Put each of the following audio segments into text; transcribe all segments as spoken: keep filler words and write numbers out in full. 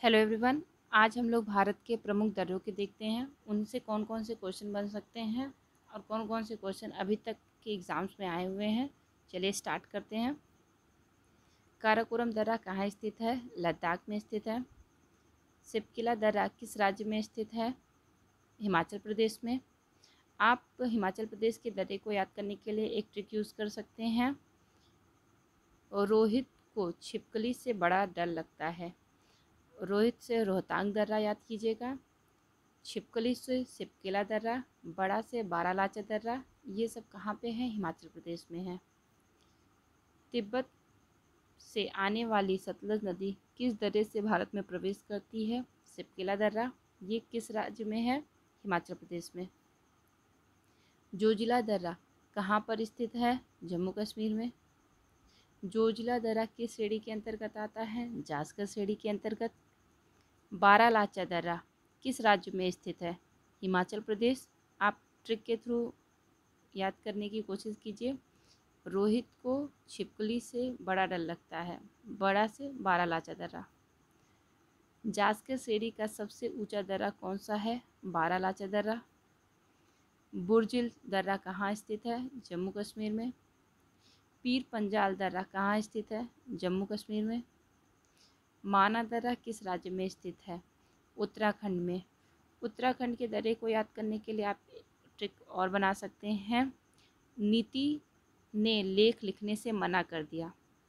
Hello everyone. आज हम लोग भारत के प्रमुख दर्रों के देखते हैं, उनसे कौन कौन से क्वेश्चन बन सकते हैं और कौन कौन से क्वेश्चन अभी तक के एग्ज़ाम्स में आए हुए हैं। चलिए स्टार्ट करते हैं। काराकोरम दर्रा कहाँ स्थित है? लद्दाख में स्थित है। सिपकिला दर्रा किस राज्य में स्थित है? हिमाचल प्रदेश में। आप हिमाचल प्रदेश के दर्रे को याद करने के लिए एक ट्रिक यूज़ कर सकते हैं। रोहित को छिपकली से बड़ा डर लगता है। रोहित से रोहतांग दर्रा याद कीजिएगा, छिपकली से सिपकिला दर्रा, बड़ा से बारालाचा दर्रा, ये सब कहाँ पे है? हिमाचल प्रदेश में है। तिब्बत से आने वाली सतलज नदी किस दर्रे से भारत में प्रवेश करती है? सिपकिला दर्रा। ये किस राज्य में है? हिमाचल प्रदेश में। जोजिला दर्रा कहाँ पर स्थित है? जम्मू कश्मीर में। जोजिला दर्रा किस श्रेणी के अंतर्गत आता है? जास्कर श्रेणी के अंतर्गत। बारालाचा दर्रा किस राज्य में स्थित है? हिमाचल प्रदेश। आप ट्रिक के थ्रू याद करने की कोशिश कीजिए। रोहित को छिपकली से बड़ा डर लगता है, बड़ा से बारालाचा दर्रा। जास्कर श्रेणी का सबसे ऊंचा दर्रा कौन सा है? बारालाचा दर्रा। बुर्जिल दर्रा कहाँ स्थित है? जम्मू कश्मीर में। पीर पंजाल दर्रा कहाँ स्थित है? जम्मू कश्मीर में। माना दर्रा किस राज्य में स्थित है? उत्तराखंड में। उत्तराखंड के दर्रे को याद करने के लिए आप ट्रिक और बना सकते हैं। नीति ने लेख लिखने से मना कर दिया।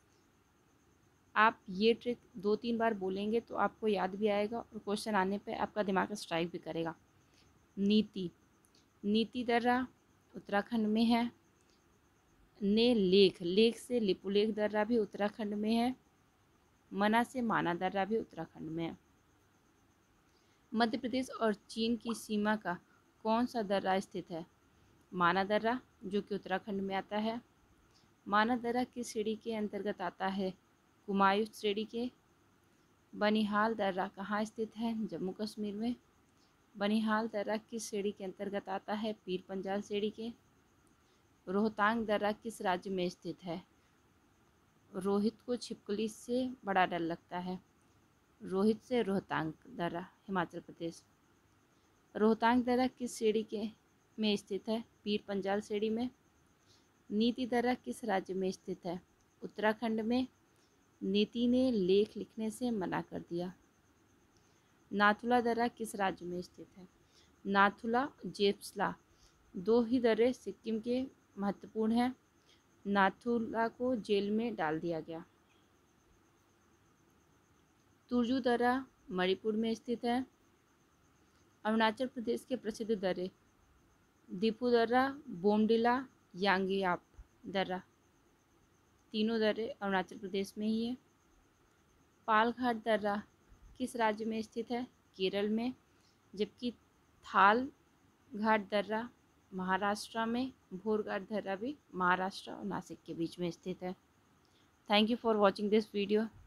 आप ये ट्रिक दो तीन बार बोलेंगे तो आपको याद भी आएगा और क्वेश्चन आने पे आपका दिमाग स्ट्राइक भी करेगा। नीति नीति दर्रा उत्तराखंड में है। ने लेख लेख से लिपुलेख दर्रा भी उत्तराखंड में है। मना से माना दर्रा भी उत्तराखंड में है। मध्य प्रदेश और चीन की सीमा का कौन सा दर्रा स्थित है? माना दर्रा, जो कि उत्तराखंड में आता है। माना दर्रा किस श्रेणी के अंतर्गत आता है? कुमायूं श्रेणी के। बनिहाल दर्रा कहाँ स्थित है? जम्मू कश्मीर में। बनिहाल दर्रा किस श्रेणी के अंतर्गत आता है? पीर पंजाल श्रेणी के। रोहतांग दर्रा किस राज्य में स्थित है? रोहित को छिपकली से बड़ा डर लगता है। रोहित से रोहतांग दर्रा, हिमाचल प्रदेश। रोहतांग दर्रा किस श्रेणी के में स्थित है? पीर पंजाल श्रेणी में। नीति दर्रा किस राज्य में स्थित है? उत्तराखंड में। नीति ने लेख लिखने से मना कर दिया। नाथुला दर्रा किस राज्य में स्थित है? नाथुला, जेप्सला, दो ही दर्रे सिक्किम के महत्वपूर्ण हैं। नाथुला को जेल में डाल दिया गया। तुरजू दर्रा मणिपुर में स्थित है। अरुणाचल प्रदेश के प्रसिद्ध दर्रे दीपू दर्रा, बोमडिला, यांगियाप दर्रा, तीनों दर्रे अरुणाचल प्रदेश में ही है। पालघाट दर्रा किस राज्य में स्थित है? केरल में। जबकि थाल घाट दर्रा महाराष्ट्र में। भोरघाट दर्रा भी महाराष्ट्र और नासिक के बीच में स्थित है। Thank you for watching this video.